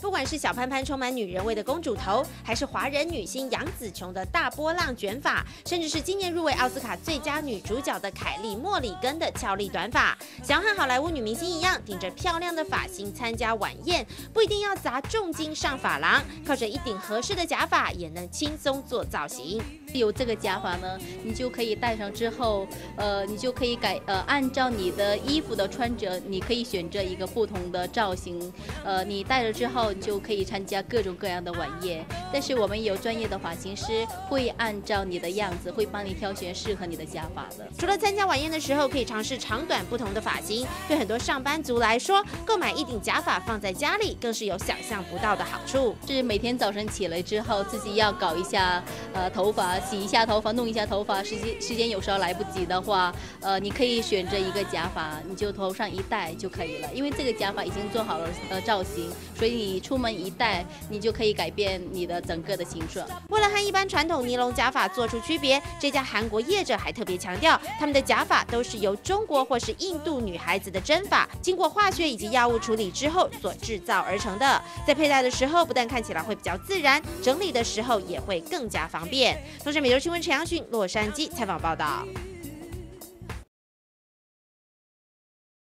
不管是小潘潘充满女人味的公主头，还是华人女星杨紫琼的大波浪卷发，甚至是今年入围奥斯卡最佳女主角的凯莉·莫里根的俏丽短发，想要和好莱坞女明星一样，顶着漂亮的发型参加晚宴，不一定要砸重金上发廊，靠着一顶合适的假发也能轻松做造型。 有这个假发呢，你就可以戴上之后，你就可以按照你的衣服的穿着，你可以选择一个不同的造型。你戴了之后，你就可以参加各种各样的晚宴。但是我们有专业的发型师会按照你的样子，会帮你挑选适合你的假发的。 除了参加晚宴的时候可以尝试长短不同的发型，对很多上班族来说，购买一顶假发放在家里更是有想象不到的好处。 是每天早晨起来之后，自己要搞一下头发，洗一下头发，弄一下头发。时间有时候来不及的话，你可以选择一个假发，你就头上一戴就可以了。因为这个假发已经做好了造型，所以你出门一戴，你就可以改变你的整个的形状。 为了和一般传统尼龙假发做出区别，这家韩国业者还特别强调，他们的假发都是由中国或是印度女孩子的真发，经过化学以及药物处理之后所制造而成的。在佩戴的时候，不但看起来会比较自然，整理的时候也会更加方便。同时，美洲新闻陈阳迅洛杉矶采访报道。